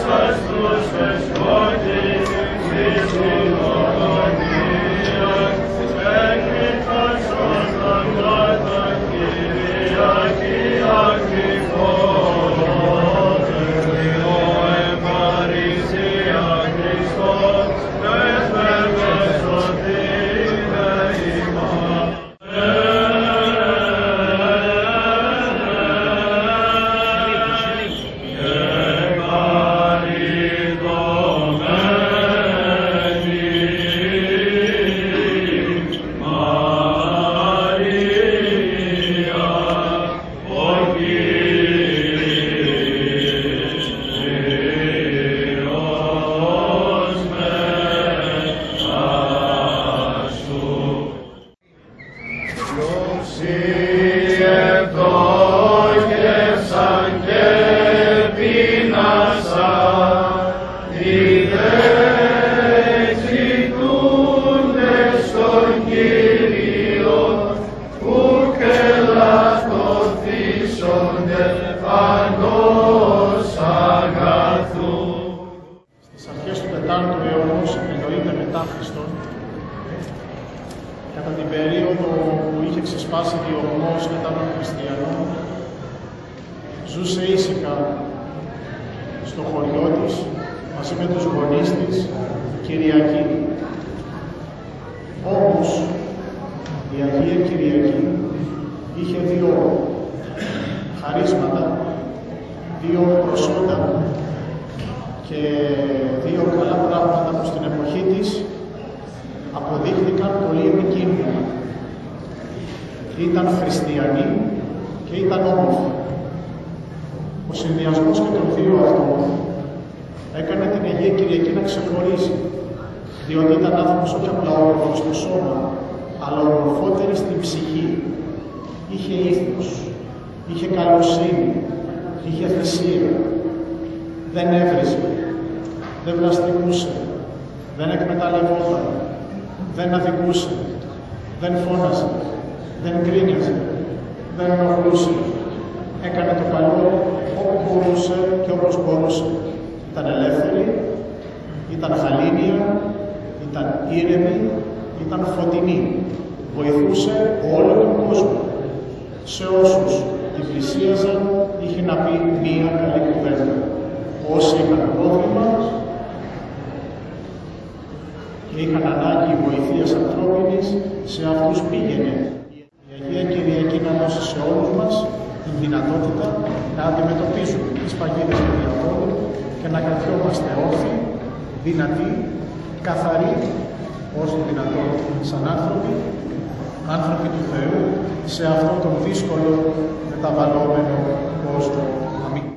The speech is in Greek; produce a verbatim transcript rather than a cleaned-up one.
Κατά την περίοδο που είχε ξεσπάσει διωγμός κατά των χριστιανών, ζούσε ήσυχα στο χωριό της, μαζί με τους γονείς της, Κυριακή. Όμως, η Αγία Κυριακή είχε δύο χαρίσματα, δύο προσόντα και δύο καλά πράγματα που στην εποχή της αποδείχθηκαν πολύ επικίνδυνα. Ήταν χριστιανοί και ήταν όμορφοι. Ο συνδυασμός και των δύο αυτών έκανε την Αγία Κυριακή να ξεχωρίζει, διότι ήταν άνθρωπος όχι απλά όμορφος στο σώμα, αλλά ομορφότερη στην ψυχή. Είχε ήθος, είχε καλοσύνη, είχε θυσία, δεν έβριζε, δεν βλαστημούσε, δεν εκμεταλλευόταν, δεν αδικούσε, δεν φώναζε, δεν γκρίνιαζε, δεν ενοχλούσε. Έκανε το καλό όπου μπορούσε και όπως μπορούσε. Ήταν ελεύθερη, ήταν χαλήνια, ήταν ήρεμη, ήταν φωτεινή. Βοηθούσε όλο τον κόσμο. Σε όσους την πλησίαζαν είχε να πει μία καλή κουβέντα. Όσοι είχαν πρόβλημα και είχαν ανάγκη βοηθείας ανθρώπινης, σε αυτούς πήγαινε. Η Αγία Κυριακή να δώσει σε όλους μας την δυνατότητα να αντιμετωπίσουμε τις παγίδες του διαφόρου και να καθόμαστε όρθιοι, δυνατοί, καθαροί, όσο δυνατόν σαν άνθρωποι, άνθρωποι του Θεού, σε αυτόν τον δύσκολο μεταβαλλόμενο κόσμο. Αμήν.